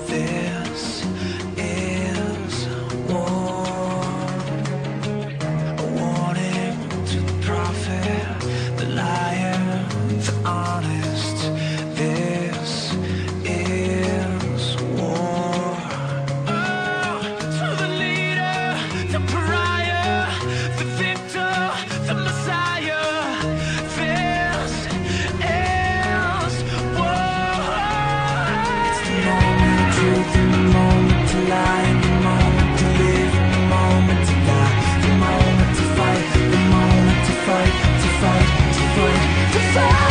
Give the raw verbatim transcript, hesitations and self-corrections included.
This is war, a warning to the prophet, the liar, the honest. This is war. Oh, to the leader, the pariah, the victor, the messiah. This is war. It's the moment of truth and the moment to lie, and the moment to live and the moment to die, the moment to fight, the moment to fight, to fight, to fight, to fight.